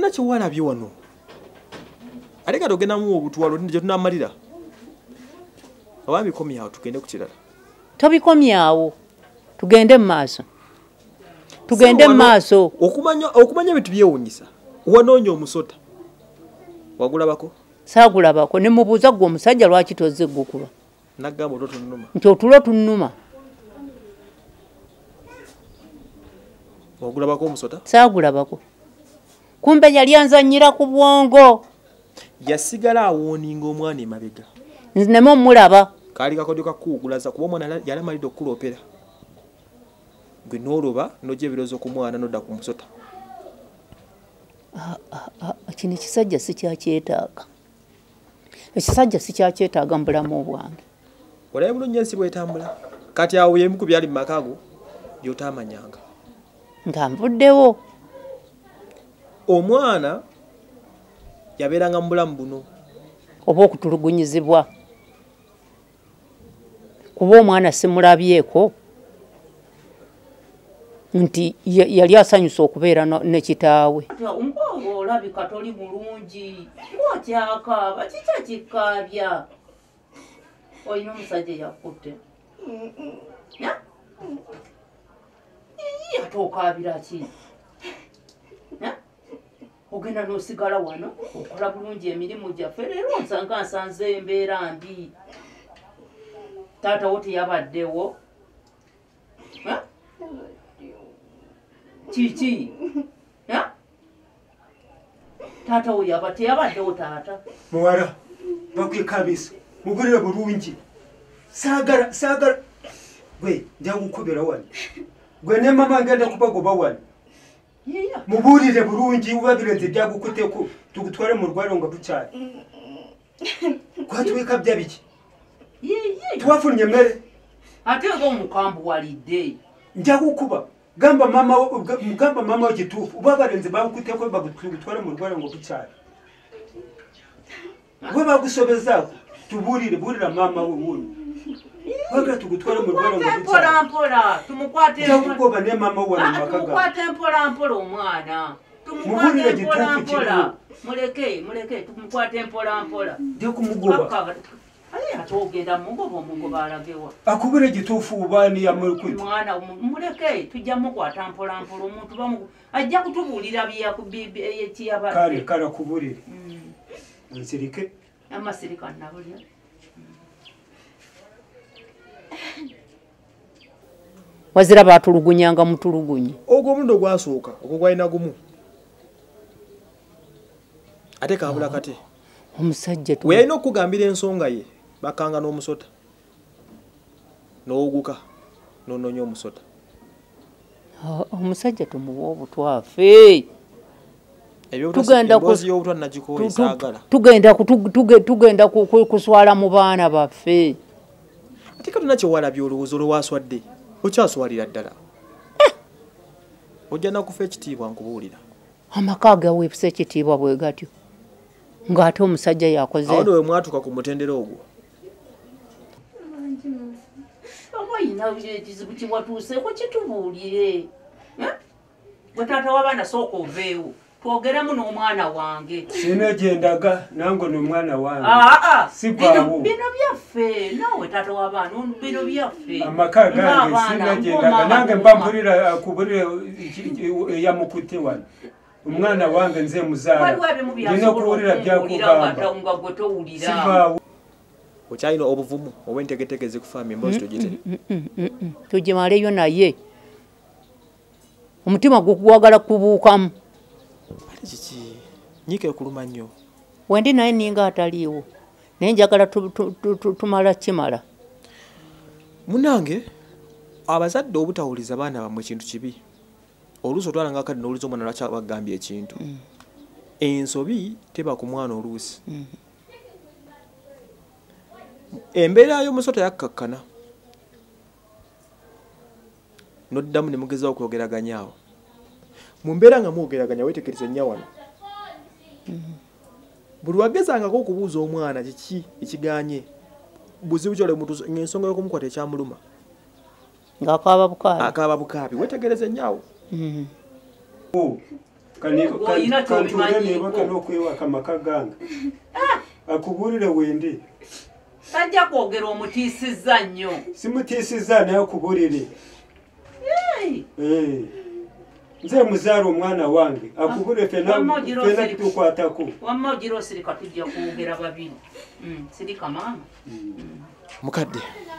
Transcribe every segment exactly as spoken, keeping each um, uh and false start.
talina kyewalabye wano ate kati ogendamu obutwalo gye tunamalira oba bikomyawo tugende ku kirala tobikomyawo tugende mu maaso tugende mu maaso okumanya okumanya ebintu byewunyisa wanoonya omusota wagulabako saagulabako ne mubuuza gwe omusajja lwaki tozze ggukuba naggamba otulo tunnuma nti otulo tunnuma wagulabako omusota saagulabako kumbe yali anzannyira ku bwongo yasigala awooninga omwana emabega nzinemu omulaba kaali kakodyo kakuugulaza kuba omwana yali amalidde okukulopera gwe n'oloba n'ojja ebirowoozo ku mwana n'odda ku musota kino ekisajja sikyakyetaaga ekisajja sikyakyetaaga mu bulamu bwange olabe bulungi ensi bwetambula kati awo yemu ku byali mu maka go byotaamanyanga nga nvuddewo omwana yabeeranga mu bulamu buno oba okutulugunyizibwa kuba omwana simulabyeko nti yali asanyusa okubeera ne kitaawe nkonga olabika toli bulungi ng'okyakaaba kikya kikaabya olina omusajja yakutte ate okaabira ki ogenda n'osigala wano okola bulungi emirimu gyaffe leero nsanga nsanze embeera mbi taata wo teyabaddewo kiki taata wo yaba teyabaddewo taata muwala bakwekabisa mugulire bulungi saagala saagala gwe nja kukubira wano gwe ne mama ngenda kubagoba wano mubuulire bulungi ubabire byagukuteko tugutware mu rwaro nga bucyari kwatuwekabya biki tuwafunye mmere ate nga omukambu walidde nja kukuba gamba mama gamba mama w'igitufu uba barenze bagukuteko bagutware mu rwaro ngo bucyari we bagusobezako tubuulire buulira mama we wuno waga tugutware mu rwaro ngo bucyari mpola mpola tumukwate nja kugoba ne mama we mu makaga tumukwate mpola mpola omwana mubuulire gitufu kino muleke muleke tumukwate mpola mpola nja kumugoba ate ogenda mugoba omugoba alagewa akubire gitufu ubani yamulikuti mwana muleke tujja mukwata mpola mpola omuntu bamu ajja kutubuulira byekiyaba kale kale kuburire nsirike amasirika nabulya wazira batulugunyanga mutulugunyi ogwo omundo gwasooka ogwo gwalina gumu ate kabula kate omusajja we yalina okugambira ensonga ye bakanga n'omusota n'oguka n'onoonya omusota omusajja tumuwa obutwafe tugenda kuswala mu baana baffe ate katuna kyewalabya olowooza olwowaswadde okyaswalira ddala ojja nakufa ekitiibwa nkubuulira amaka agaweebusa ekitiibwa bwe gatyo ng'ate omusajja yakoze awo we mwatuka ku mutendera ogwo oba oyina ekizibu kiwatuuseeko kitubuulire gwe taata w'abaana sooka oveewo twogeremu n'omwana wange sina gyendaga nange n'omwana wange sibaawo bino byaffe naawe taata w'abaana bino byaffe amaka gange sina gyendaga nange mbambulira kuburire eyamukutte wano umwana wange nze muzaala nina okuwulira byakugamba gwe towulira sibaawo okyalina obuvumu oba entegeteege zikufaamye emboozi togite tugimaleyo naye omutima gwagala kubuukamu ate kiki nyiika ekuluma nnyo wendi naye ninga ataliiwo naye njagala tumala kimala munange abazadde obutawuliza baana bamwe ekintu kibi oluusi otwalanga kadi n'oluusi omwana lwaki bagambye ekintu ensobi teba ku mwana oluusi embeera y'omusota yakkakkana noddamu ne mugezaho okwogeraganyaawo mu mbeera nga mwogeraganya weetegereza nnyo wano buli wagezangako okubuuza omwana kiki ekiganye buzibu kyole mutuusa ng'ensonga y'okumukwata ekyamuluma ng'akaaba bukaabi akaaba bukaabi weetegereza nnyo awo kantuure nebaka n'okwewaka amaka gange akubuulire wendi tajja kwogera omutiisizza nnyo simutiisizza naye akubuulire nze muzaala omwana wange akubuulire fena tukwatako wamma ogira osirika tujja kwogera babiri sirika maama mukadde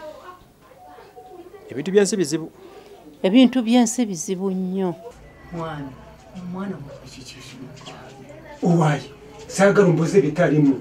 ebintu byensi bizibu ebintu byensi bizibu nnyo mwana omwana wakikikimuka owaayi saagala ombuze bitalimu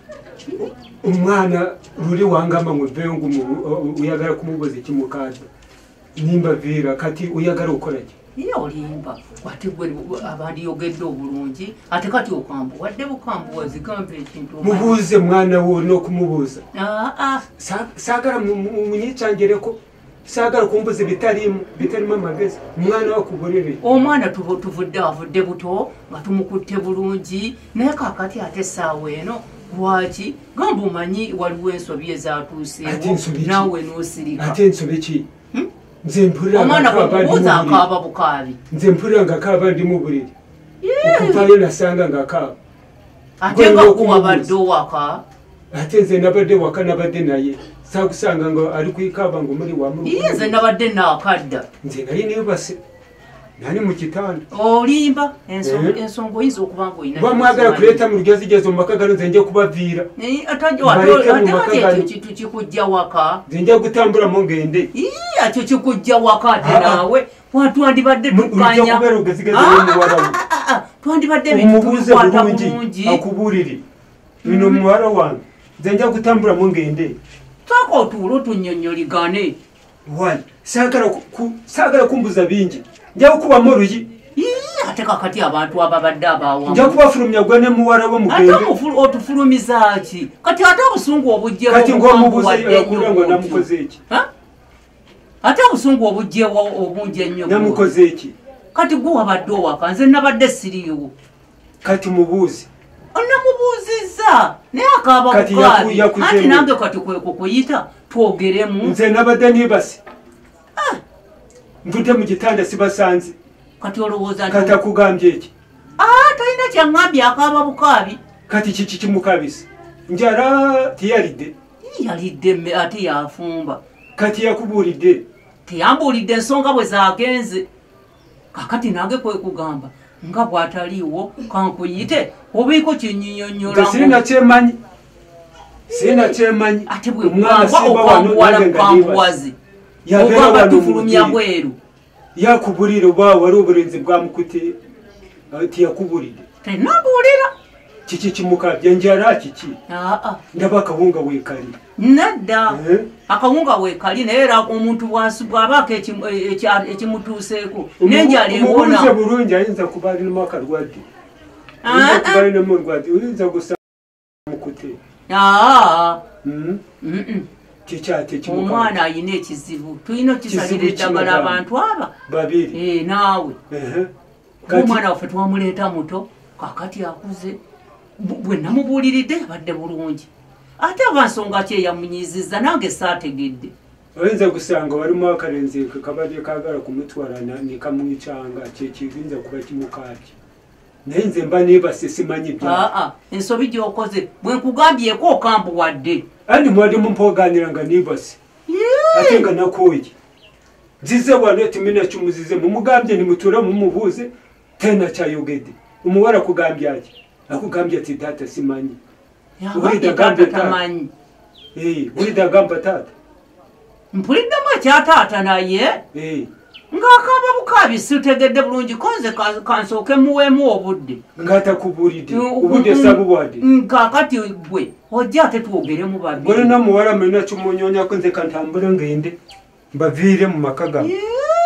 omwana luli wangamba mwevengu oyagala kumubuza ekimukaza nimba viira kati oyagala okolaki iye olimba ate gwe abandiyogedde obulungi ate kati okambu wadde bukambuwa zigambe ekintu mubuuze mwana wo olina okumubuuza aa saagala munyecangireko saagala kumbuza bitalimu bitalimu amagezi omwana wakubulire omwana tuvudde avudde buto nga tumukutte bulungi naye kakati ate essaawa eno lwaki gamba omanyi waliwo ensobi ezatuuseewo naawe n'osirika ate ensobi ki nze omwana bwemubuuza akaaba bukaabi nze mpulira nga kaaba ndi mu buliri okuvaayo nasanga nga kaaba ate nga kuwabadde owaka ate nze nabadde waka nabadde naye sakusanga nga ali kwikaaba nga omuli wamu iye nze nabadde naakadda nze naye nebase nani mu kitanda olimba ensonga oyinza okuba nga olina bamwagala kuleeta mu lugezigezo mu maka gano nze nja kubaviira ate ekyo kintu kikujja waka nze nja gutambulamu ngende ekyo kikujja waka ate naawe twandibadde tukanya twandibadde ebintu bulungi akubuulire bino muwala wange nze nja gutambulamu ngende twaka otuula otunnyonnyoligane wali saagala kumbuza bingi nja kukubamu oluyi ate kakati abantu ababadde abawamu nja kubafulumya gwe ne muwala wo mugende otufulumiza ki kati ate obusungu obujjewo kati ng'omubuuza ngo namukoze eki ate obusungu obujjewo obungi ennyo namukoze eki kati gwe wabadde owaka nze nabadde siriiwo kati mubuuzi onamubuuzizza naye akaaba bukaabi anti nange kati kwekukuyita twogeremu nze nabadde nibasi nvudde mu kitanda sibasanze kati olowooza kati akugambye eki talina kyaŋŋambye akaaba bukaabi kati kiki kimukabisa njala tiyalidde yalidde ate yafumba kati yakubuulidde teyambuulidde ensonga bwe zagenze kakati nange kwekugamba nga bw'ataliiwo kankuyite obiiko kyenyinyonnyola sirina kyemanyi sirina kyemanyi ate bwe gwangwa okwambuwala bukambuwazi ogamba tufulumya bweru yakubulira oba wali obulenzi bwamukute tiyakubulidde tenambuulira kiki kimukabya njala kiki ndaba akawunga weekali nadda akawunga weekali naye era omuntu bwabaako ekimutuuseeko nenjala ewona omubuuze bulungi ayinza kuba alinamu akalwadde ayinza kuba alinamu olwadde oyinza gusanga mukute kikyate omwana ayina ekizibu tulina okisalira eddagala abantu aba babiri naawe omwana waffe twamuleeta muto kakati akuze bwe namubuuliridde abadde bulungi ate aba nsonga ki eyamunyizizza nange saategedde oyinza gusanga walimu akalenzi kabadde kaagala kumutwala nekamwicyanga kyekiyinza kuba kimukaaki naye nze mba neebase simanyi bya ensobi gyokoze bwe nkugambyeko okambuwadde andi mwali mumpoganira nga neebase ate nga nakooye zize wano timina kimuzize mumugambye nimutuula mumubuuze tena kyayogedde omuwala kugambye ati akugambye ati taata simanyi wulidde agamba taata mpuliddemu ekyataata naye ng'akaaba bukaabi sitegedde bulungi konze kansooke muweemu obudde ng'atakubuulidde obudde sabubwadde kakati gwe ojja ate twogeremu babiri golina muwala mulina kimunyonyako nze kantambule ngende mbaviire mu maka gamu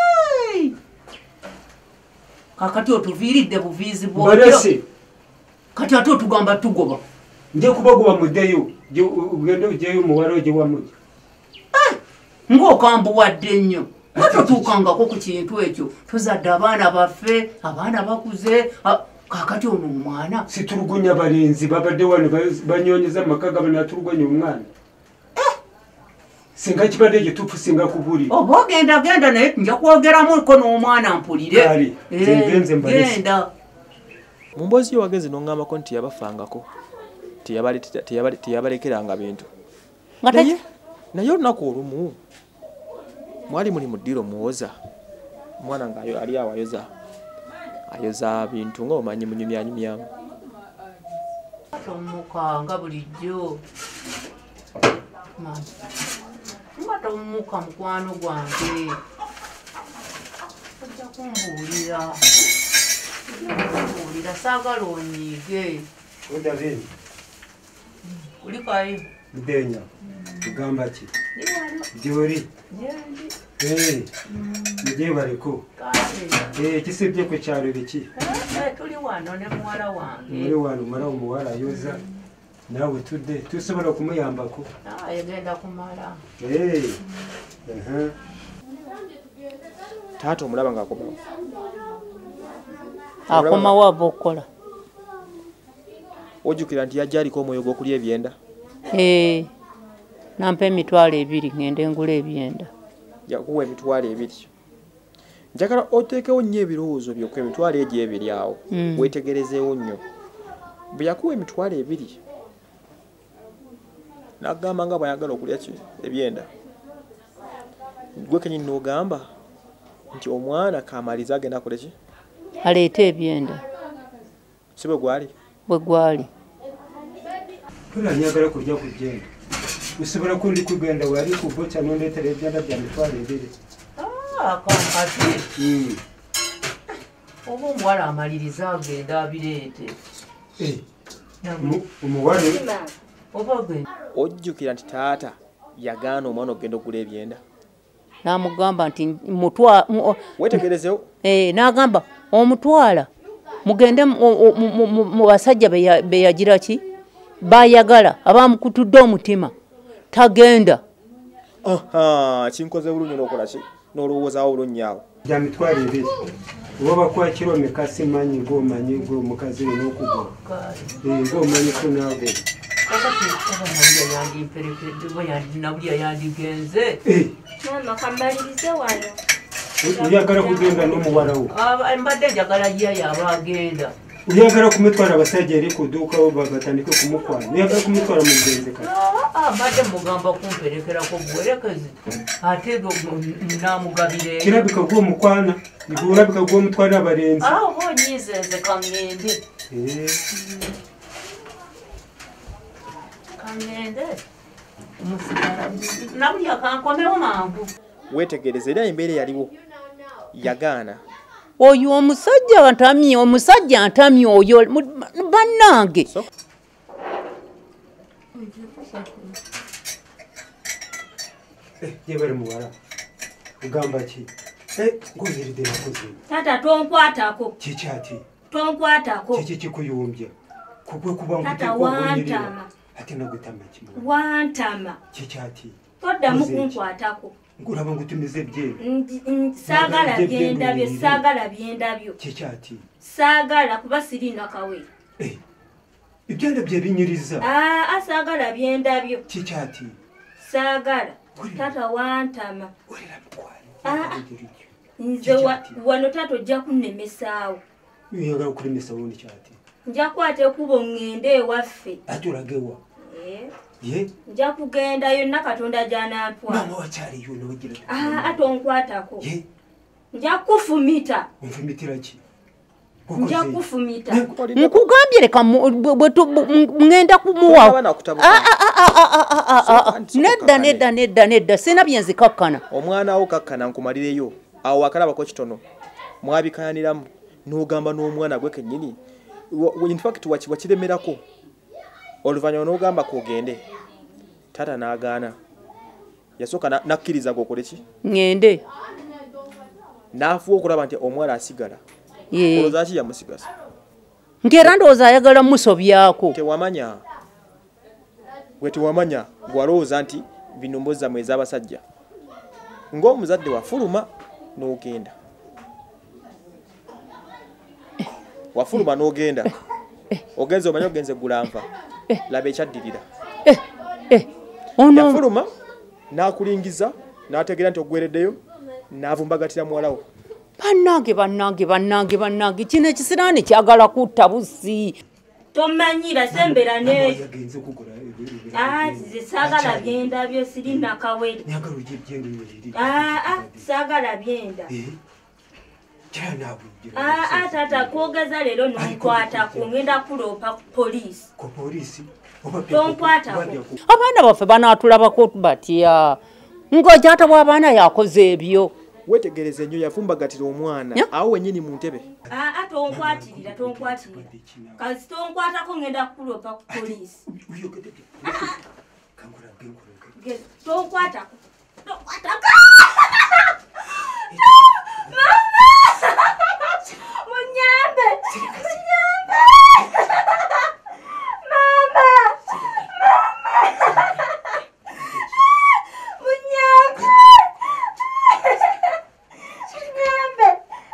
kakati otuviiridde buviizi bwolese kati ate otugamba tugoba nje kubagoba muddeyo ogende ojeyo muwala ojewamuja ng'okambuwadde nnyo atotuukangako ku kintu ekyo tuzadde abaana baffe abaana bakuze kakati ono omwana situlugunya balenzi babadde wano banyonyeza amaka gabo natulugunya omwana singa kibadde gyetufu singa kubuulira oba ogenda genda naye nja kwogeramuko n'omwana mpulire genda mu mboozi yo wagezi n'oŋŋambako nti yabafangako teyabalekeranga bintu naye naye olunaku olumu mwali muli mu ddiiro muwoza omwana nga ali awo ayoza ayoza bintu nga omanyi munyumyanyumyamu tomuka nga bulijjo nga tomuka mukwano gwange ojja kumbuulira kumbuulira saagala onyiige Odavini ulikayo Mdenya tugamba ki Jori eh mje bareko eh kisebye ko cyaro biki eh tuli wano ne muwala wange muri wano mara umuwala yoza nawe tudde tusobola kumuyambako ah yagenda kumala eh eh taata omulaba ng'akoma akoma wabo okola ojjukira nti yajja aliko omwoyo gw'okulya ebyenda eh nampa emitwalo ebiri ngende ngula ebyenda yakuwa emitwalo ebiri njagala oteekewo nnyo ebirowoozo byokku emitwalo egyo ebiri awo weetegerezeewo nnyo bwe yakuwa emitwalo ebiri n'agamba nga bw'ayagala okulya ki ebyenda gwe kenyini n'ogamba nti omwana kaamaliza agenda akole ki aleete ebyenda si bwe gwali bwe gwali Kula nyagala kujja kugenda usobola kundi kugenda wali ku bocha nondetere ebyenda bya mitwalo ebiri ah kampati mm obo mwala amaliriza agenda abireete eh umuwale obo gwe ojjukira nti taata yagaana omwana okugenda okugula ebyenda n'amugamba nti mutwa weetegerezewo eh n'agamba omutwala mugende mu basajja be yagira ki bayagala abamukutudde omutima tagenda aha kinkoze bulungi n'okola ki n'olowoozaawo bulungi awo bya mitwalo ebiri oba kwa kiro mekasi manyi ng'omanyi ng'omukazi n'okugula eh ng'omanyi ko naago nabulya yandigenze mama kamalirize wano uyagala kugenda n'omuwala wo mbadde njagala yayo aba agenda uyagala kumutwala abasajja eri ku dduuka bo batandike kumukwana uyagala kumutwala mu mugenzi kati mbadde mugamba kumperekerako buwerekezi ate namugabire kirabika gw'omukwana nigulabika gw'omutwala abalenzi awo onyizenze kaŋŋende kaŋŋende nabulya kankomewo mangu weetegereze era embeera yaliwo yagaana oyo omusajja ntamye omusajja ntamye oyo bannange je bari muwala ugamba ki eh ngoviridde nakoze tata tonkwatako kikyati tonkwatako kiki kikuyumbya kubwe kuba tata wantama ate nagutama kimwe wantama kikyati toddamu kunkwatako ngulaba ngutumize bye saagala byendabyo saagala byendabyo kikyati saagala kuba sirina kawe eh ibyenda bye binyiriza ah asaagala byendabyo kikyati saagala tata wantama olera mkwali ah nze wano tato ojja kunnemesaawo uyagala okulemesa wundi kyati nja kwata ekubo ŋŋende ewaffe atulagewa ye nja kugenda yonna katonda gy'anaatwala mama wakyaliyo nogira ah ate onkwatako ye nja kufumita onfumitira ki nja kufumita nkugambye leka ŋŋenda kumuwa nedda nedda nedda nedda sina byenzikakkana omwana wo kakkana nkumalireyo awo akalabako kitono mwabikayaniramu n'ogamba n'omwana gwe kennyini in fact wakiremerako oluvannyuma n'ogamba kogende taata n'agaana yasooka nakkiriza gokole ki ŋŋende n'afuwa okulaba nti omwana asigala olowooza ki yamusigasa nkeera ndowooza ayagala musobyako tewamanya gwe tewamanya gwalowooza nti bino mboozi zammwe ez'abasajja ng'omuzadde wafuluma n'ogenda wafuluma n'ogenda ogenze omanyi ogenze gulanva laba ekyaddirira yafuluma n'akulingiza n'ategeera nti oggwereddeyo n'avumbagatira muwalawo Bannange bannange bannange bannange kino ekisiraani kyagala kutta busi. Tomanyi basembera ne ah saagala byenda byo sirina kawere. Ah ah saagala byenda. Ah ah tata kwogeza lero nonkwata kungenda kulopa police. Ko police. Tonkwata. Abaana baffe banaatulabako batya. Ng'ojata bw'abaana yakoze ebyo. Wetegereze nnyo yafumbagatira omwana awo wennyini mu ntebe. Ah ah tonkwatirira tonkwatirira. Kazi tonkwatako ngenda kulopa ku police. Tonkwatako. Tonkwatako. Munyambe. Munyambe. Mama. Munyambe. Munyambe.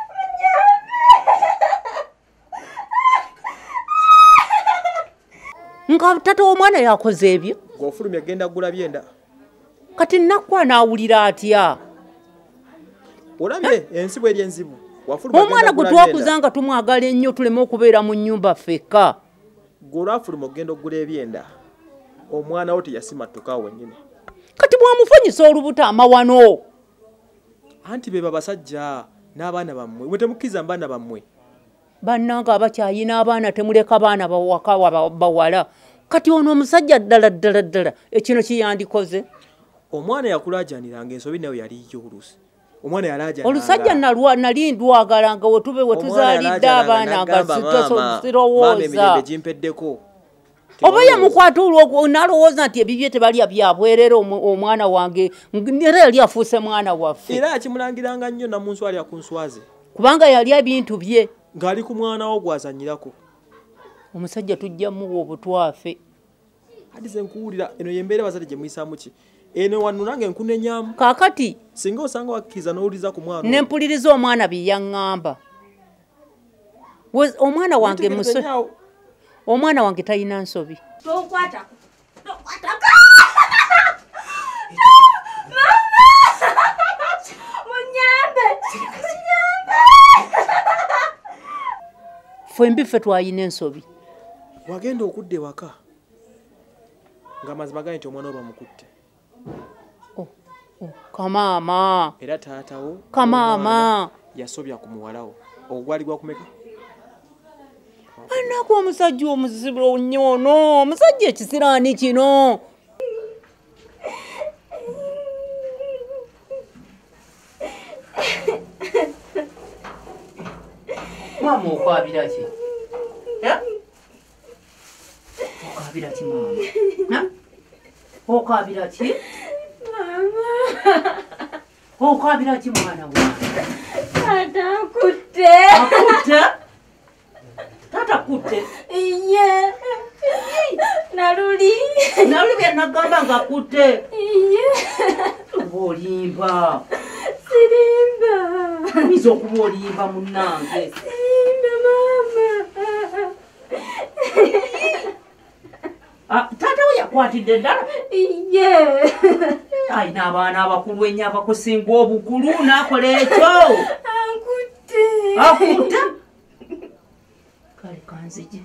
Nga tata omwana yakoze ebyo. Ng'ofulumya agenda kugula byenda. Kati nakwa naawulira atya. Olabye ensibu eri enzibu. Omwana gwe twakuzanga tumwagala ennyo tuleme okubeera mu nnyumba ffekka. Gw'olwafuluma ogenda okugula ebyenda. Omwana wo teyasimattuka wennyini. Kati bwamufanyisa olubuto amawano. Anti be babasajja n'abaana bammwe. Mwe temukkiriza baana bammwe. Bannange abakyayina abaana temuleka baana bawaka bawala. Kati ono omusajja ddala ddala ddala ekino kiyandikoze. Omwana yakulaajaniranga ensobi nayo yaliyo oluusi. Omwana yalaajananga. Olusajja nalwa nali ndwagalanga we tube we tuzaalidde abaana nga sirowooza. Gimpeddeko. Oba yamukwata olwo nalowooza nti ebibye tebalya byabwerera omwana wange era yali afuuse mwana waffe. Era yakimulangiranga nnyo namunsi alya ku nswaze. Kubanga yali ebintu bye. Ng'ali ku mwana wo gw'azannyirako. Omusajja tujja muwa obutwafe. Hadi ze nkuwulira eno yembeera bazadde gye muyisaamu ki? Eno wano nange nkunenyaamu. Kaakati singa osanga wakkiriza n'owuliriza ku mwana. Ne mpuliriza omwana bye yaŋŋamba. Omwana wange muso. Omwana wange talina nsobi. Tonkwatako. Tonkwatako. Munyambe. Munyambe. Ffe mbife twayina ensobi. Wagenda okudda ewaka ng'amazima gali nti omwana wo bamukutte. Oh, oh, kamaama. Era taatawo kamaama yasobya ku muwalawo. Ogwali gwa kumeka? Anako omusajja omuzibu nnyo ono. Omusajja ekisiraani kino. Mama okwabira ki? Ya? Okwabira ki mama? Ha? Okwabira ki? Mama. Okwabira ki mwana wange? Tata akutte. Akutte? Tata akutte? Iye. Naluli. Naluli bya nagamba nga akutte. Iye. Olimba. Sirimba. Oyinza okuba olimba munnange. Sirimba mama. Ah, tata we yakwatidde ddala? Iye. Ayina abaana abakulu ennyo abakusinga obukulu n'akola ekyo. Akutte. Akutte? Kale kanzije.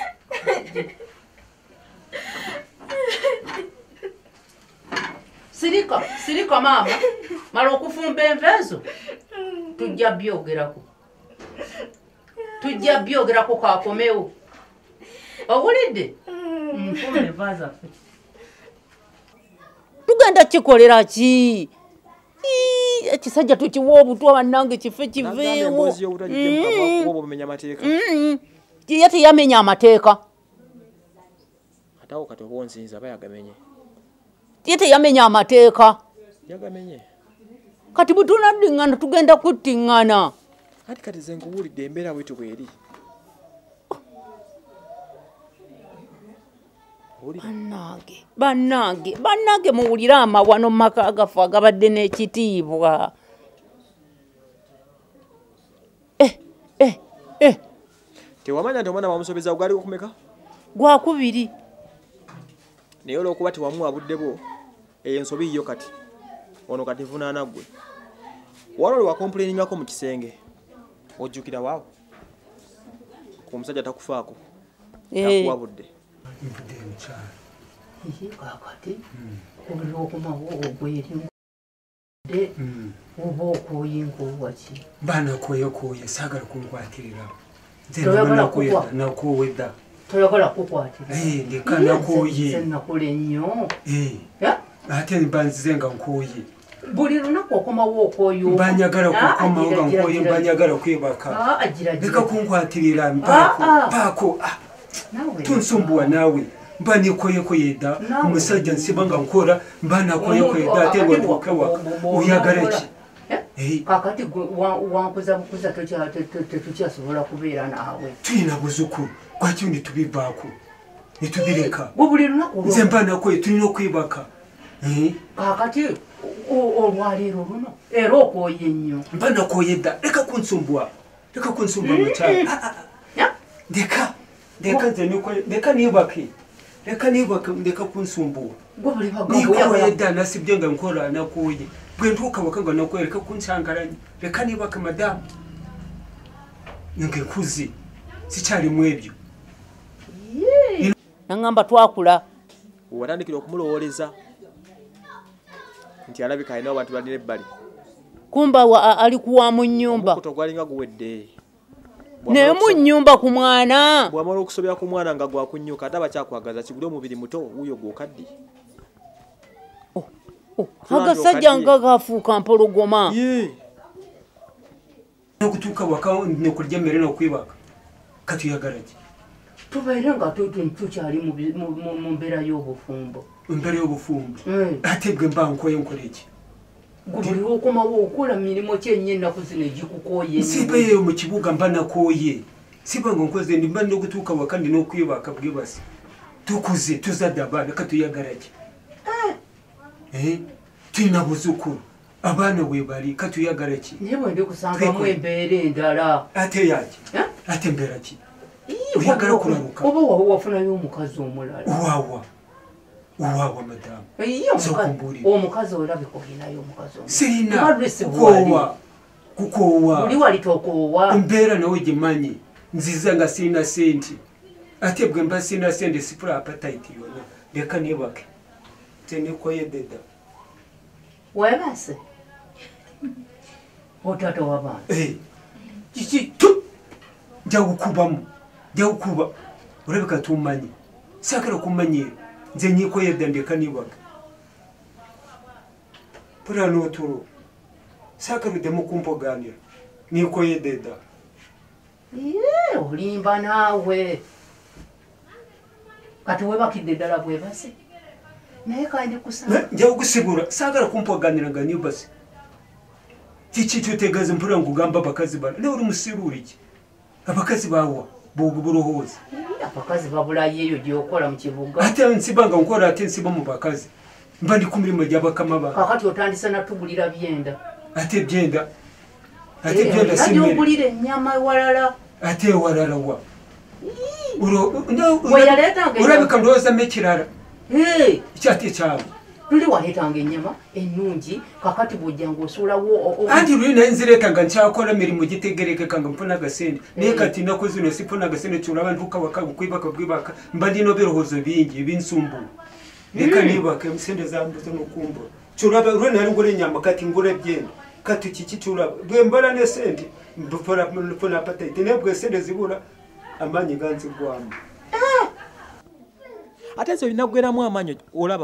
Sirika, sirika mama. Mala okufumba enva ezo. Tujja byogerako. Tujja byogerako kaakomewo. Owulidde? Nfumba enva zaffe. Tugenda kikolera ki? Ekisajja tukiwa obutwa bannange kife kiveewo. Ye teyamenya amateeka. Atawo kati oba onsinza aba yagamenye. Ye teyamenya amateeka. Yagamenye. Kati bwe tunaddiŋŋana tugenda kuttiŋŋana. Kati kati ze nkuwulidde embeera bwetu bweri. Bannange, bannange, bannange muwulire amawano mu maka gaffe agabadde n'ekitiibwa. Eh, eh, eh. Tewamanya nti omwana bamusobeza gwali okumeka? Gwakubiri. Naye olw'okuba tewamuwabudde bo, eyo ensobi yo kati. Ono kati nvunaana ggwe. Waliwo lwe wakomplaininngako mu kisenge. ojjukira waawo ku omusajja takufaako Eh. akuwabudde nvudde mukyala Iye kakati olina okumawo ogweri de oba okooye nkowaki mbaana koyekoye saagala kunkwatirira Toyagala kukwa? nakowedda toyagala kukwatira ndeka nakoye nakola ennyo ate mbanzize nga nkoye buli lunaku okomawo okooyo mbanyagala kukomawo nga nkoye mbanyagala kwebaka leka kunkwatirira mpaako paako tunsumbuwa naawe mba nikoyekoye dda omusajja nsiba nga nkora mba nakoyekoye dda ate ngatuukewaka oyagala ki kakati wankuza bukuza tetukyasobola kubeera naawe tulina buzukulu kwaki netubivaako netubireka gwe buli lunaku nze mba nakoye tulina okwebaka kakati olwaleero luno era okooye ennyo mba nakoye dda leka kunsumbuwa leka kunsumbuwa mukyala ndeka ndeka nze nikoye leka nibake leka nibake ndeka kunsumbuwa gwe buli nikoye dda nasibye nga nkola nakoye bwe ntuuka waka nga nakoye leka kunsangalanya leka nibake madamu ngekuzi sikyalimu ebyo naŋŋamba twakula watandikira okumulowooleza nti alabika alinawo bantu balina ebbali kumba wa, ali kuwa mu nnyumba omukuto gwalinga guwedde naye mu nnyumba ku mwana bwamala okusobya ku mwana nga gwakunyuka ate abakyakwagaza kigule omubiri muto wuuyo gwokaddi agasajja nga gafuuka mpologoma okutuuka waka nokulya emmere nokwebaka katuyagala ki tubeere nga tukyali mu mbeera y'obufumbo embeera y'obufumbo ate bwe mba nkoye nkola eki buli okomawo okola mirimu kyenye ennaku zino egikukooye nsibeeyo mu kibuga mba nakooye siba nga nkoze ndi mba nokutuuka waka ndina okwebaka bwebasi tukuze tuzadde abaana katuyagala ki tulina buzukulu abaana webali katuyagala ki naye bwendi kusangamu embeera endala ate yaki ate embeera ki oyagala kulaluka oba wawe wafunayo omukazi omulala wawa wawa madamu omukazi olabika olinayo omukazi sirina kukoowa kukoowa oli wali tokoowa embeera nawe gimanyi nziza nga sirina sente ate bwe mba sirina sente sifula apatite yonna leka nebake tenikoyededa webase otaata w'abaana kiki njagukubamu njagukuba olabika tumanyi sakala kumanyira nze nyikoyedda ndeka nibaka pura n'otulo sakaluddemu kumpoganira nikoyedde dda olimba naawe kati webakidde ddala bwebase naye kandi kusaba njagusibula sagala kumpoganira nga nibase kiki kyotegeeza mpura nkugamba abakazi bano naye oli musiruuli ki abakazi bawa bulohoozi abakazi babulayo eyo gyokola mu kibuga ate nsiba nga nkola ate nsiba mu bakazi mba ndi ku mirimu gy'abakama ba kakati otandisa natugulira byenda ate byenda ate byenda sigyogulira ennyama ewalala ate ewalala wa weyaleetanga olabika ndowoozamu ekirala kyate kyabo tuli waleetanga ennyama ennungi kakati bwojjanga osuulawo anti luli naye nzireeta nga nkyakola mirimu gitegerekeka nga mpuna agasente naye kati naku zino sifuna agasente kyolaba ntuuka waka kwibaka bwibaka mba ndina ebirowoozo bingi ebinsumbuwa leka nibaka emisente zambuze nokumbula kyolaba lwe nali ngula ennyama kati ngula ebyenda kati kiki kyolaba bwe mbala nesente nfuna apatite naye bwe esente zibula amaanyi ganzigwamu ate nze olina ggweramu amaanyi olaba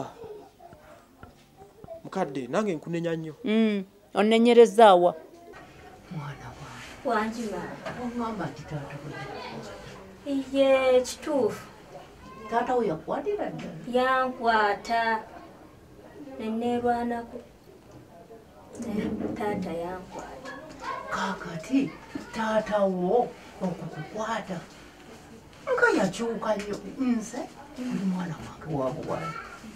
mukadde nange nkunenya nnyo onnenyerezaawa mwana wanjima oŋŋamba nti taata ye kituufu taata we yakwatira ddala yankwata neneerwanako taata yankwata kakati taata wo okukukwata nga yakyuka nnyo nze oli mwana wange wabuwala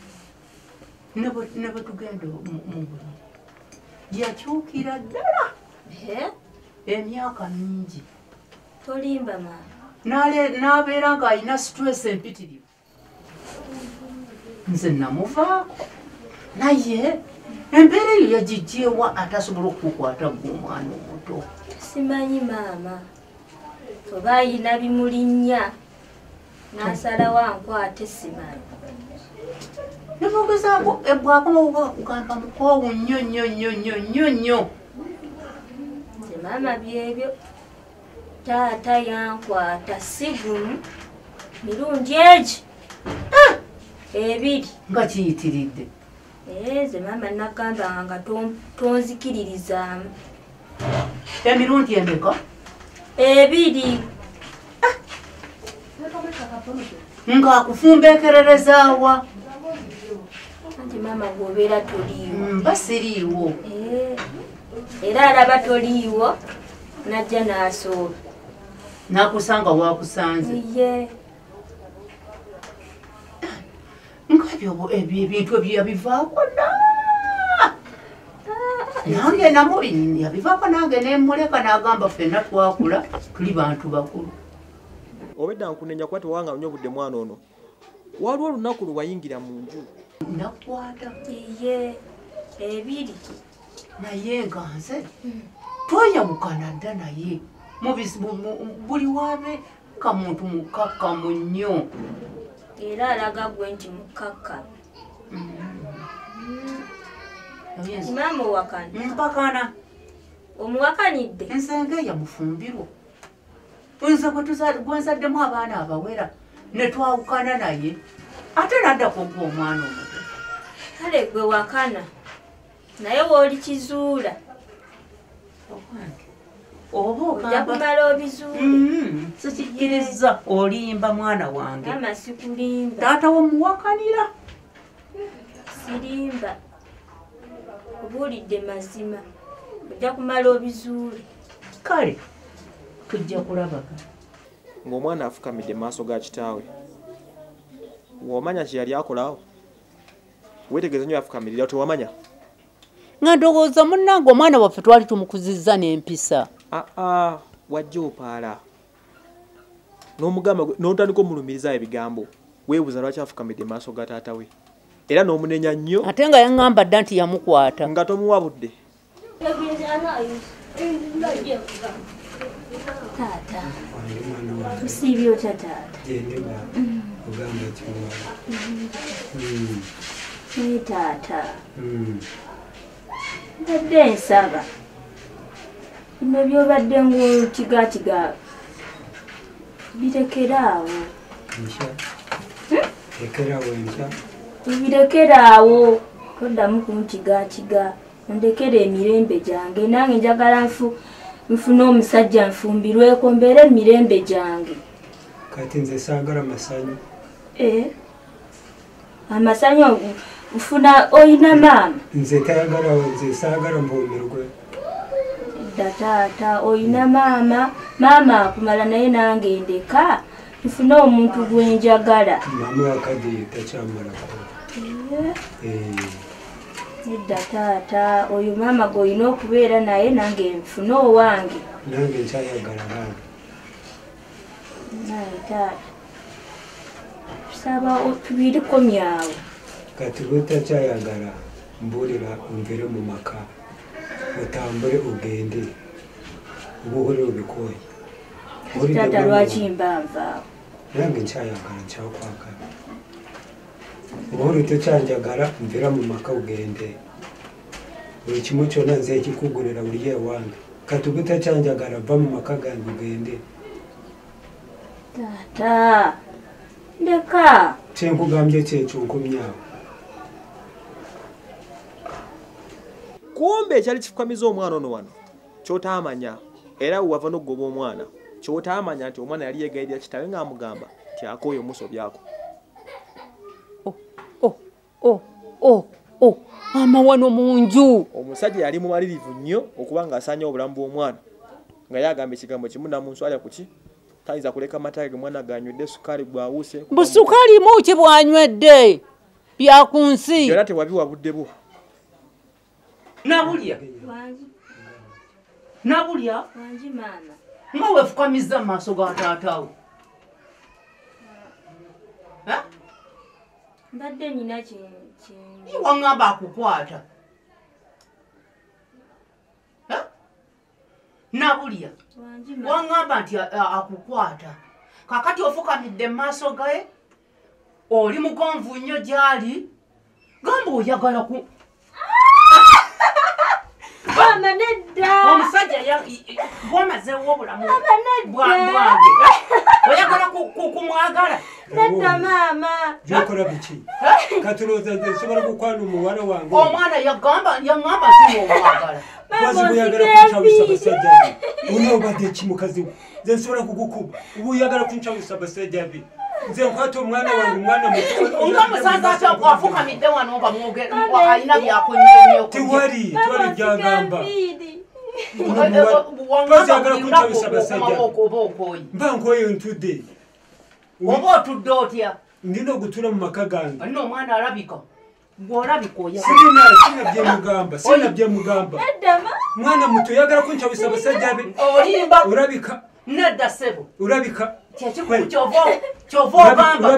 ne bwetugenda mubuli yakyukira ddala emyaka mingi tolimba maama n'abeera ng'alina stress empitirivu nze namuvaako naye embeera eyo yagijjeewa atasobola okukukwata gwe omwana omuto simanyi maama oba ayina bimulinnya n'asalawo ankwate simanyi nemugezaako ebwakomaoba kugamba mukoowu nnyo nnyo nnyo nnyo nnyo nnyo nze maama byebyo taata yankwata sigumu mirundi egi ebiri nga kiyitiridde ze maama nagambanga nga tonzikiririzaamu emirundi emeka ebiri ng'akufumbeekererezaawa anti maama gwobeera toliiwo mba siriiwo era alaba toliiwo najja n'asooba nakusanga wakusanze ye ngabyo ebintu ebyo yabivaako na nange namo yabivaako nange nemuleka n'agamba ffenna twakula tuli bantu bakulu obedda nkunenya kuba tewanga nnyo obudde mwana ono waliwo olunaku lwe wayingira mu nju nakwata ye ebiri naye nga nze twayawukana dda naye buli waabe kamuntu mukakkamu nnyo era alaga gwe nti mukakkamu maama owakana mpakana omuwakanidde ensenge yamufumbirwa nze gwenzaddemu abaana abawera ne twawukana naye ate naddako gwe omwana omuto kale gwe wakana naye wooli kizuula oba ojja kumala obizuule sikikkiriza olimba mwana wange maama sikulimba taata womuwakanira sirimba obuulidde mazima ojja kumala obizuule kale tujja kulabaga ng'omwana afukamidde maaso ga kitaawe womanya kye yali akolawo weetegereza nnyo yafukamirira tewamanya nga ndowooza munnange omwana waffe twali tumukuzizza n'empisa aa wajja opaala n'omugamba n'otandika omulumiriza ebigambo weebuuza lwaki afukamidde maaso ga taata we era n'omunenya nnyo ate nga yaŋŋamba dda nti yamukwata nga tomuwa budde taata tusiibye otya taata naye taata mbadde nsaba bino byobadde ngaotigatiga birekeraawo birekeraawo toddamu kuntigatiga ondekera emirembe gyange nange njagala nfu nfuna omusajja nfumbirweko mbeere emirembe gyange kati nze saagala masanyu amasanyu nfuna oyina maama nze tayagala nze saagala mbuumirwe dda taata oyina maama maama akumala naye nange ndeka nfuna omuntu gwenjagala maama wakadi takyamalako edda taata oyo maama goyina okubeera naye nange nfuna owange nange nkyayagala bange naye taata tusaba tubirikomyawo kati bwetakyayagala mbuulira onvire mu maka otambule ogende obuhole obikoye taata lwaki mbanvaawo nange nkyayagala nkyakwagala obuhole tekyanjagala nvira mu maka ogende buli kimu kyonna nze ekikugulira buli ewange kati bwetakyanjagala va mu maka gange ogende taata ndeka kyenkugambye kyekyo nkomyawo kumbe ekyali kifukamiza omwana ono wano kyotaamanya era wewava n'okugoba omwana kyotaamanya nti omwana yali yeegayirira kitawe ng'amugamba nti akooye omusobyako amawano mu nju omusajja yali mumalirivu nnyo okuba ng'asaanya obulamu bw'omwana nga yagamba ekigambo kimu namunswalya ku ki tayinza kuleka mataga ge mwana ganywedde sukaali gwawuse busukaali muki bwanywedde bya ku nsi era tewabiwa budde bwo nabulya nabulya wangi maama nga wefukamiza mu maaso ga taatawo mbadde nina waŋŋamba akukwata nabulya waŋŋamba nti akukwata kakati ofukamidde mu maaso gaye oli mugonvu nnyo gy'ali gamba oyagala ku mama nedda omusajja bwamazeewo obulamu bwange oyagala kumwagala nedda maama gyokola biki katulooza nze nsobola kukwana omuwala wange omwana yagamba yaŋŋamba tiomwagala kwazi buyagala kunkyawisa basajja be onaobadde eki mukazi we nze nsobola kugukuba oba oyagala kunkyawisa basajja be nze nkwata omwana wange omwana nga musaza ati afukamidde wano nga mwogera alina byakunyeenyo tiwali twali gyagamba mba nkwoyo ntudde oba otudde otya ndina ogutula mu maka gange alina omwana alabika gweolabika sirina sina byemugamba sina byemugamba mwana muto oyagala kunkyawisa basajja be olimba olabika nedda ssebo olabika kyova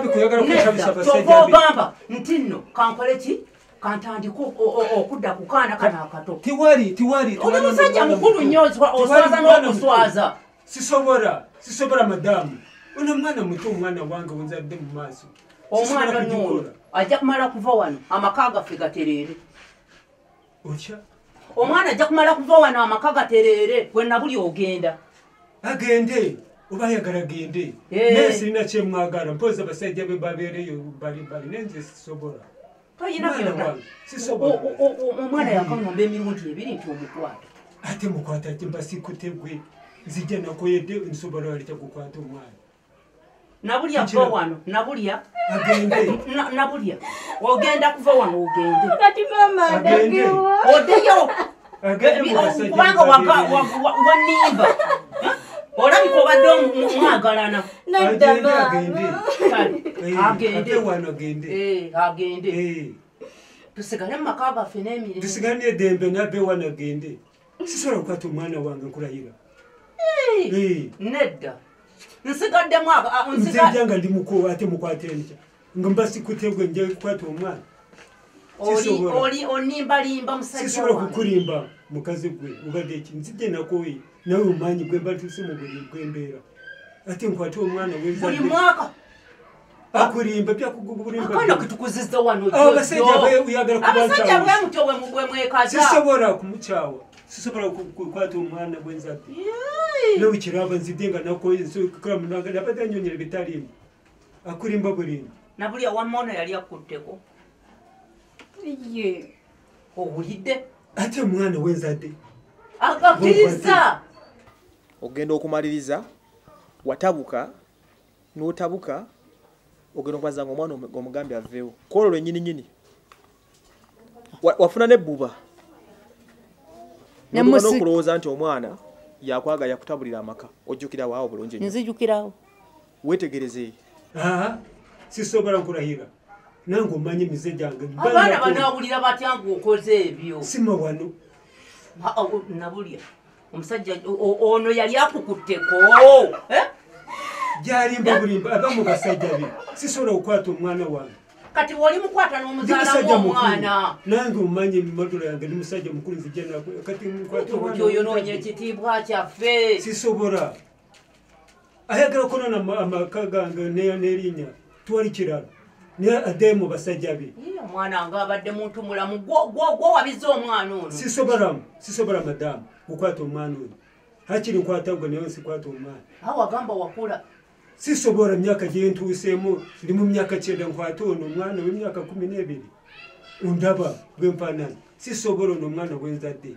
ogamba nti nno kankole ki kantandika okudda ku kaana kana akato tiwali tiwali oli musajja mukulu nnyo oswaza n'okuswaza sisobola sisobola madamu ono mwana muto omwana wange wenzadde mu maaso omwana nono ajja kumala kuva wano amaka gaffe gatereere otya omwana ajja kumala kuva wano amaka gatereere bwenna buli ogenda agende oba ayagala agende naye sirina kyemwagala mpoza basajja be babeereyo balibali nenze sisobola omwana yakaŋŋamba emirundi ebiri nti omukwata ate mukwata mbasikute gwe nzijja nakoyedde nsobola walita kukwata omwana nabulya va wano nabulya agende nabulya ogenda kuva wano ogende kati mama ndagewa oddeyo kubanga wanimba olabika obadde omwagalana nedda mama agende wano agende agende tusigale mu maka gaffe n'emirimu tusigale n'eddembe nabbe wano agende sisobola kukwata omwana wange nkulayira nedda nsigaddemu nzijja nga ndi muko ate mukwate ntya nga mbasikutegwe nja kukwata omwana onimbalimba musajja sisobola kukulimba mukazi gwe obadde eki nzijja nakoye nawe omanyi gwe mbatuse mu buli gwembeera ate nkwate omwana buli mwaka akulimba byakugulimba akana kutukuzizza wano abasajja beyagala kubasajja bwemutyo bwemwekaza sisobola kumukyawa sisobola kukwata omwana bwenzadde nowikiraba nzidde nga nakoyenabadde anyonyera bitalimu akulimba bulimba nabuli awamono yali akutteko ye owulidde ate omwana wenzadde agakkiriza ogenda okumaliriza watabuka n'otabuka ogenda okwazanga omwana omugambi aveewo kwolwo lwennyini nyini wafuna nebbuba n'okulowooza nti omwana yakwagala yakutabulira amaka ojjukira waawo bulungi nzijukirawo wetegereze sisobola nkulahira nange omanye emize gyange abaana banaawulira batya ngaokoze ebyo sima wano nabulya omusajja ono yali akukutteko gyalimba bulimba abamu basajja be sisobola okukwata omwana wange kati woli mukwata n'omuzaalamu omwana nange omanye emadula yange ndi musajja mukulu nzijja kati oyonoonye ekitiibwa kyaffe sisobola ayagala okunona amaka gange n'erinnya twali kirala naye addeyo mu basajja be omwana nga abadde muntu mulamu gwowabiza omwana ono sisobolamu sisobola madamu kukwata omwana ono hakiri nkwata gwe naye nsikwata omwana awagamba wakula sisobola myaka gyentuuseemu ndi mu myaka kyenda nkwata ono omwana w'emyaka kumi n'ebiri ondaba bwempanani sisobola ono omwana wenzadde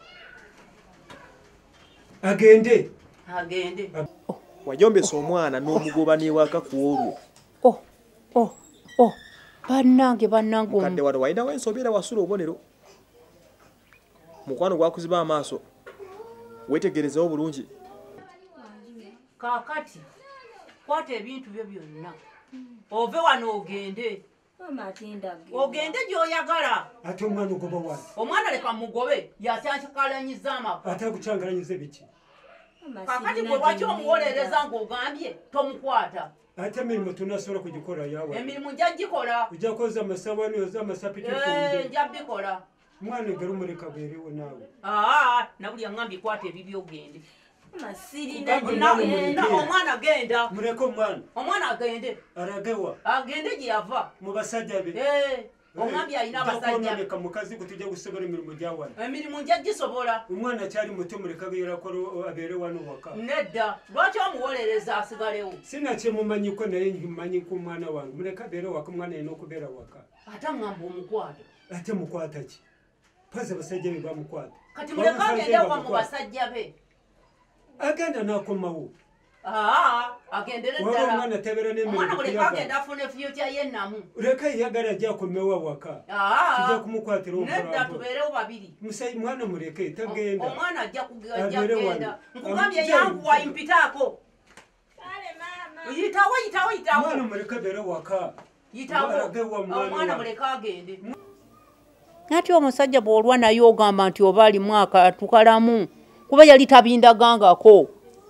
agende agende wajombesa omwana n'omugoba newaka ku olwo oh oh oh bannange bannange kadde wano walinawo ensobi era wasula obubonero mukwano gwakuziba amaaso wetegerezewo bulungi kaakati kwata ebintu byo byonna ove wano ogende ogende gy'oyagala ate omwana ogoba wano omwana leka mugobe yakyakikalanyiza amaka ate akucyangalanyiza biki kaakati gwe lwaki omuwolereza ng'ogambye tomukwata ate emirimu tunasobola kugikola yawa emirimu njagikola ojja koza amasawani oza amasapiti funde njabikola mwana ngero mureka berewo nawe aa nabuli yangambye kwata ebibyo ogende masirina omwana agenda mureke omwana omwana agende aragewa agende gye yava mu basajja be omwambye alina abasajja ka mukazi kutujja gusobola emirimu gyawana emirimu nja gisobola omwana kyali muto mureka geerakolo abeere wano waka nedda lwaki omuwolereza asigalewo sinakyemumanyiko naye mmanyi ku mwana wange mureka abeere waka omwana yina okubeera waka ate ngamba omukwata ate mukwata ki pazi abasajja be bamukwata kati muleka agende wa mu basajja be agenda nakomawo agendere ddala omwana tebeera n'emirimu muleka agenda afune future yennamu leka yagala ajja akomewa waka tujja kumukwatira nedda tubeerewo babiri musayi mwana muleke tagenda omwana ajja kugenda nkugambye yanguwa impitaako yitawo yitawo yitawo mwana muleka beere waka yitawo omwana muleka agende ati omusajja bw'olwa naye ogamba nti oba ali mwaka tukalamu kuba yali tabindagangako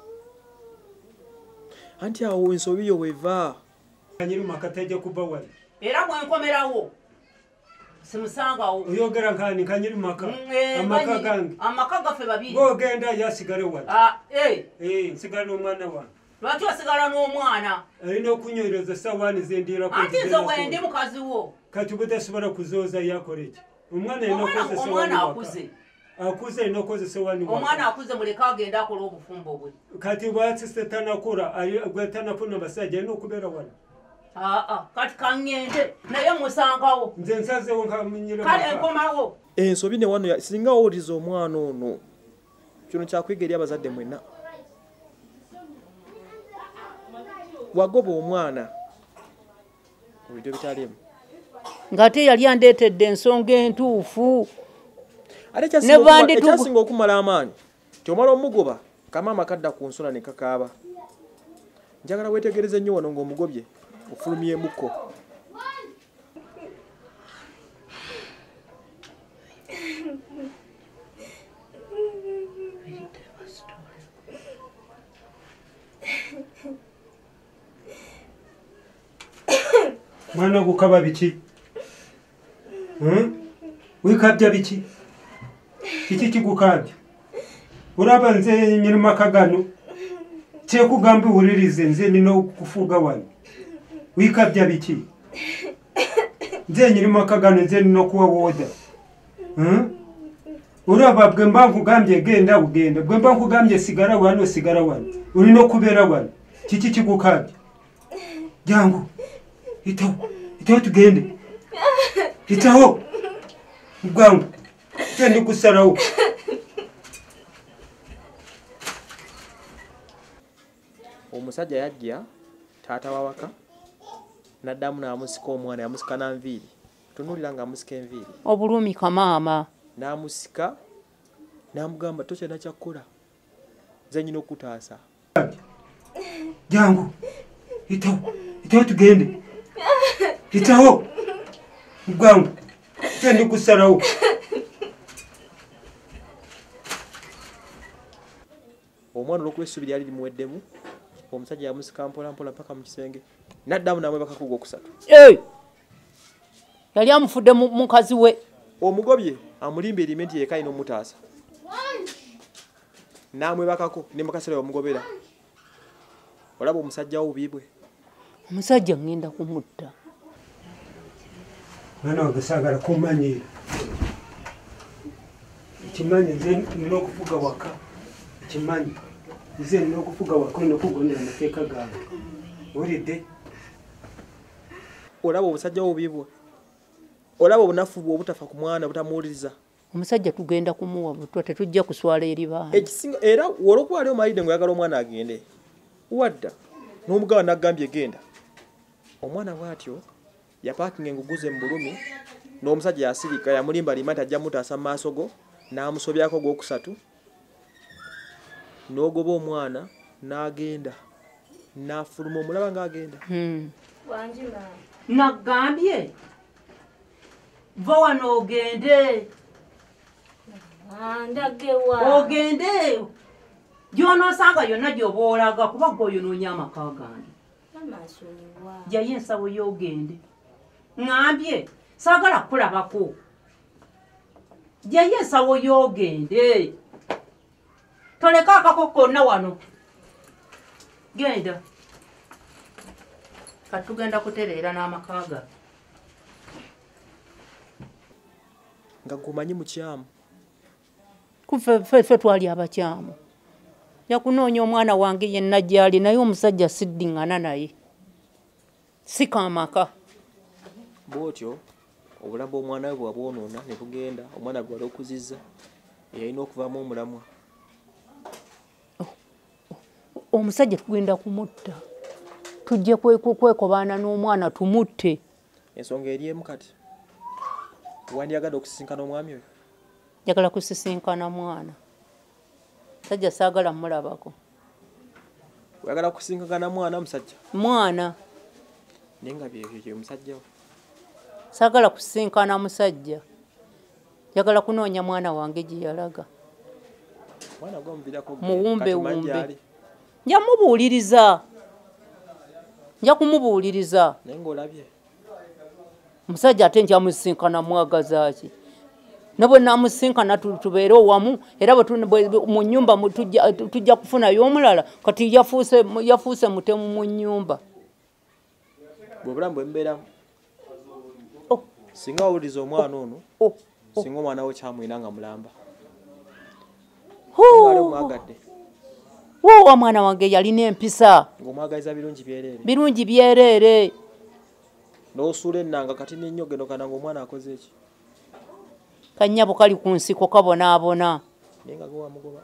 anti awo ensobi yo weva kanyirimu akatajja kuba wali era mwenkomerawo simusangawo oyogera nkani kanyirimu aka amaka gange amaka gaffe babiri bwogenda yasigale wali nsigala n'omwana wange lwaki osigala n'omwana alina okunywereza sawaani zendiirako anti nze wendi mukazi wo kati butasobola kuzooza yakole ki omwana omwana akuze akuze alina okukozesa wani omwana akuze muleke agenda akola obufumbo bwe kati bwasise tanakula gwe tanafuna basajja alina okubeera wano aa kati kaŋŋende naye musangawo nze nsazewo nkamunyire kale enkomawo ensobi ne wano singa owuliriza omwana ono kino kyakwiga eri abazadde mwenna wagoba omwana ebintu ebitalimu ng'ate yali andeetedde ensonga entuufu ate ekyasinga okumala amaanyi tyomala omugoba kamaama kadda ku nsona ne kakaaba njagala weetegereze nnyo wano ng'omugobye ofulumyemukko mwana gukaba biki wikabya biki kiki kigukabya uraba nze nyirima kagano kyekugamba uwulirize nze nina okufuuga wano wikabya biki nze nyirima kagano nze nina okuwa wooda uraba bwe mba nkugambye genda ugenda bwe mba nkugambye sigara wano sigara wano ulina okubeera wano kiki kigukabya jangu itaho itaho tugende itaho bwangu tendi kusalawo omusajja yajja taata wawaka naddamu n'amusika omwana yamusika nanviiri tunulira nga amusika enviiri obulumi kamaama n'amusika n'amugamba tokyenda kyakkola nze nyina okutaasa jangu itaho itaho tugende itaho bwangu tendi kusalawo omwana olw'okuba essubi lyali limuweddemu omusajja yamusika mpola mpola paka mu kisenge naddamu namwebakako ogwokusatu yali amufudde mukazi we omugobye amulimba erime nti yeka alina omutaasa namwebakako ne mukasera bamugobera olaba omusajja wo bubi bwe omusajja ngenda kumutta mwana wange saagala kumanyira ekimanyi nze nina okufuga waka ekimanyi nze nina okufuga waka olina okugondera amateeka gange olidde olaba obusajja wo bubi bwe olaba obunafu bwe obutafa ku mwana butamuwuliriza omusajja tugenda kumuwa butwa tetujja kuswala eri baana ekisinga era olwokuba ali omalidde ngaoyagala omwana agende wadda n'omugaba naggambye genda omwana bw'atyo yapaakinga enguguze mu bulumi n'omusajja yasirika yamulimba lima nti ajja mutaasa mu maaso go n'amusobyako gwokusatu n'ogoba omwana n'agenda n'afuluma omulaba ng'agenda naggambye va wano ogende ogende gyonoosanga yonna gyoba olaga kuba gwoyonoonya amaka gange jayo ensawo y'ogende ŋambye saagala kulabako jayo ensawo y'ogende toleka akako konna wano genda katugenda kutereera n'amakaaga nga gumanyi mukyamu kuffe twali abakyamu yakunoonya omwana wange yenna gyali naye omusajja siddiŋŋana naye sikamaka bwotyo obulamu bw'omwana we bwabwonoona ne bugenda omwana gwali okuzizza yalina okuvaamu omulamwa omusajja tugenda kumutta tujje kwekobaana n'omwana tumutte ensonga eri emu kati wandyagadde okusisinkana omwami oyo njagala kusisinkana mwana musajja saagala mulabako oyagala kusisinkana mwana musajja mwana naye nga byebyo musajja we saagala kusisinkana musajja njagala kunoonya mwana wange gye yalaga mwana gwomuviirako muwumbe wumbe nja mubuuliriza nja kumubuuliriza naye ng'olabye musajja ate nkyamusisinkana mwagaza ki ne bwe namusisinkana tubeere owamu era mu nnyumba tujja kufunayo omulala kati yafuuse mutemu mu nnyumba bwe bulamu bwe mubeeramu singa awuliriza omwana ono singa omwana we kyamwina nga mulamba mwagadde wowa mwana wange yalina empisa ng'omwagaliza birungi byereere birungi byereere n'osuula ennanga kati n'ennyo geno kana ng'omwana akoze eki kannyabo kali ku nsiko kabonaabona naye nga gewamugoba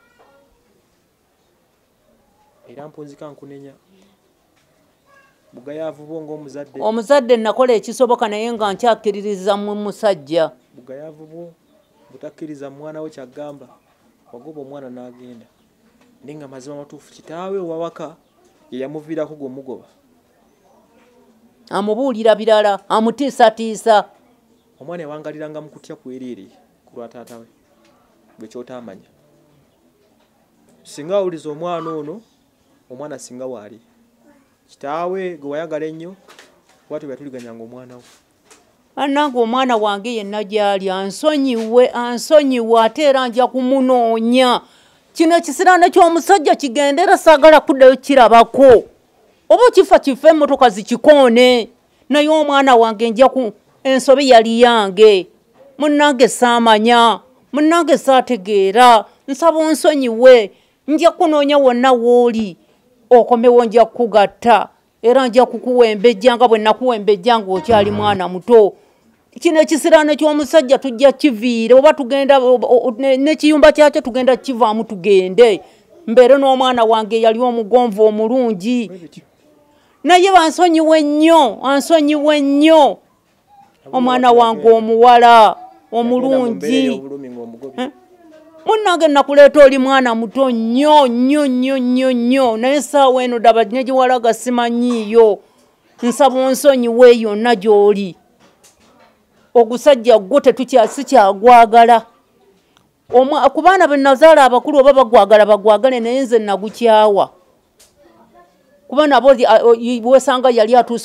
era mpunzika nkunenya bugayaavu bo ng'omuzadde omuzadde nakola ekisoboka naye nga nkyakkiririza mu musajja bugayaavu bwo butakkiriza mwana we kyaggamba wagoba omwana n'agenda naye nga mazima matuufu kitaawe owawaka ye yamuviirako gw'omugoba amubuulira birala amutiisatiisa omwana yawangaliranga mu kutya kweriiri ku lwa taata we gwe kyotaamanya singa awuliza omwana ono omwana singa waali kitaawe gwe wayagala ennyo bwatyo byatuliganyanga omwana we annange omwana wange yenna gyali ansonyiwe ansonyiwe ate era nja kumunoonya kino ekisiraane ky'omusajja kigendera saagala kuddayo kirabako oba kifa kifa emmotoka zikikoone naye omwana wange nja ku ensobi yali yange munnange saamanya munnange saategeera nsaba onsonyiwe nja kunoonya wonna wooli okomewo nja kukugatta era nja kukuwembejja nga bwe nakuwembejja ng'okyali mwana muto kino ekisiraane ky'omusajja tujja kiviire oba tugenda n'ekiyumba kyakyo tugenda kivaamu tugende mbeere n'omwana wange yali omugonvu omulungi naye bansonyiwe nnyo ansonyiwe nnyo omwana wange omuwala omulungi munnange nakuleeta oli mwana muto nnyo nnyo nnyo nnyo nnyo naye saawa eno daba ne giwalaga simanyiiyo nsaba onsonyiwe yonna gy'oli ogusajja gwo tetukyasi kyagwagala ku baana be nazaala abakulu oba bagwagala bagwagale naye nze nagukyawa kuba nabo wesanga yali atuuse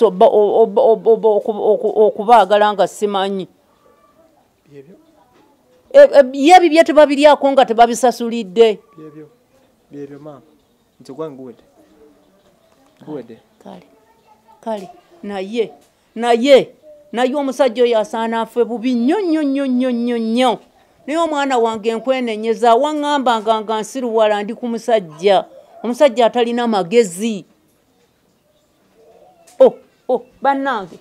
okubaagala nga simanyi yebi bye tebabiryako nga tebabisasulidde byebyo maama nti gwange guwedde guwedde kale kale naye naye naye omusajja oyo asaana afe bubi nnyo nnyo nnyo nnyo nnyo nnyo naye omwana wange nkwenenyeza waŋŋambanga nga nsiruwala ndi ku musajja omusajja atalina magezi oh oh bannange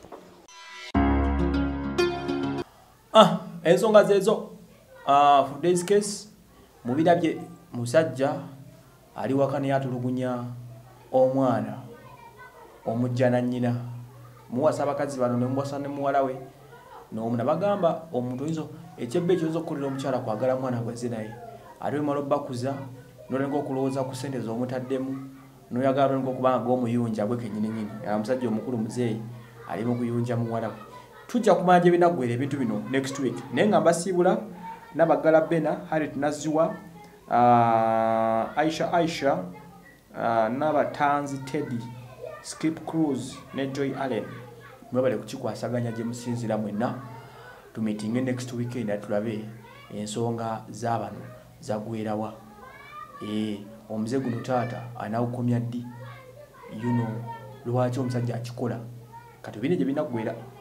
ah ensonga zezo ah for this case mubirabye musajja ali wakane yatulugunya omwana omujjana nnyina muwasa abakazi bano ne muwasa ne muwala we n'omuna bagamba omuntu oyizo ekyebbe ekyoza okukolera omukyala kwagala mwana gweze naye ate wemala obbakuza n'olenga okulowooza ku ssente z'omutaddemu n'oyagala n'olenga okubanga gw'omuyunja gwe kennyini nnyini omusajja omukulu muzeeyi ali mu kuyunja muwala we tujja kumanya gye binaggwera ebintu bino next week naye nga mbasiibula nabaggala bena Harriet Naziwa uh, Aisha Aisha uh, n'abatanzi Teddy Skip Cruz ne Joy Allen mwebale kukikwasaganya gye musinzira mwenna tumitinge next weekend atulabe ensonga z'abano zagwerawa eh omuze guno taata anawukomya ddi you know lwaki omusajja akikola kati bine gye binagwera